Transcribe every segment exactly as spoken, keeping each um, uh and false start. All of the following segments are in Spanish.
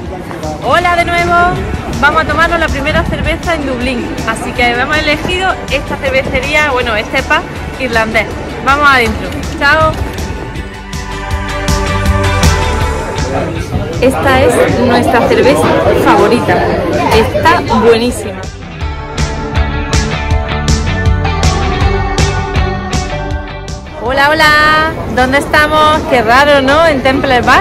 Hola de nuevo, vamos a tomarnos la primera cerveza en Dublín, así que hemos elegido esta cervecería, bueno, este pub irlandés. Vamos adentro, chao. Esta es nuestra cerveza favorita, está buenísima. Hola, hola, ¿dónde estamos? Qué raro, ¿no? En Temple Bar.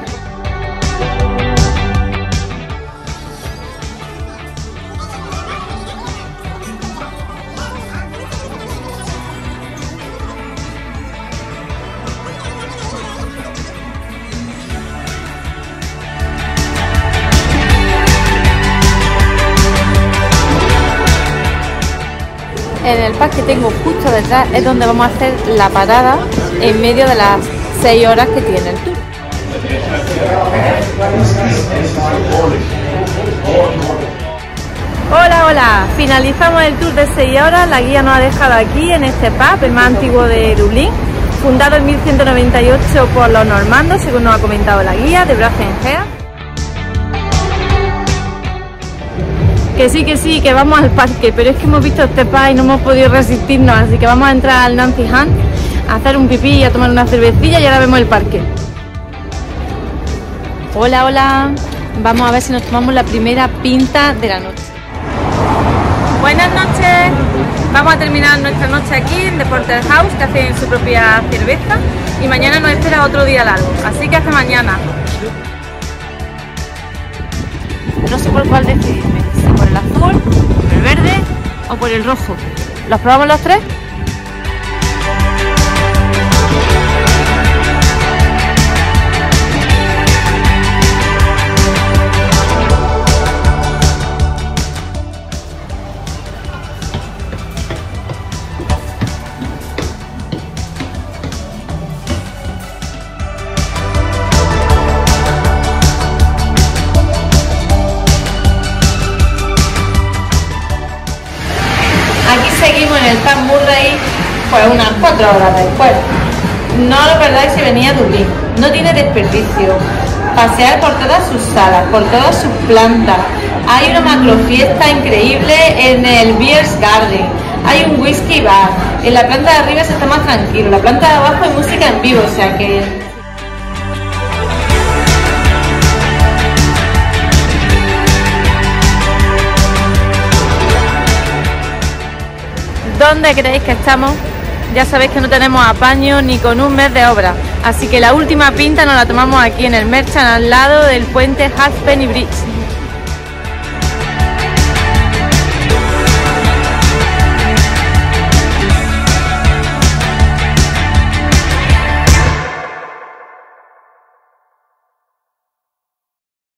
En el pub que tengo justo detrás es donde vamos a hacer la parada en medio de las seis horas que tiene el tour. Hola, hola, finalizamos el tour de seis horas, la guía nos ha dejado aquí en este pub, el más antiguo de Dublín, fundado en mil ciento noventa y ocho por los normandos, según nos ha comentado la guía, de Bracenhea. Que sí, que sí, que vamos al parque, pero es que hemos visto este pub y no hemos podido resistirnos, así que vamos a entrar al Nancy Hunt, a hacer un pipí y a tomar una cervecilla y ahora vemos el parque. Hola, hola, vamos a ver si nos tomamos la primera pinta de la noche. Buenas noches, vamos a terminar nuestra noche aquí en The Porterhouse, que hacen su propia cerveza, y mañana nos espera otro día largo, así que hasta mañana. No sé por cuál decidirme, si por el azul, por el verde o por el rojo. ¿Los probamos los tres? Seguimos en el pub Murray pues unas cuatro horas después. No lo perdáis si venía a Dublín, no tiene desperdicio. Pasear por todas sus salas, por todas sus plantas. Hay una macrofiesta increíble en el Beers Garden. Hay un whisky bar. En la planta de arriba se está más tranquilo. En la planta de abajo hay música en vivo, o sea que... ¿Dónde creéis que estamos? Ya sabéis que no tenemos apaño ni con un mes de obra, así que la última pinta nos la tomamos aquí en el Merchant, al lado del puente Halfpenny Bridge.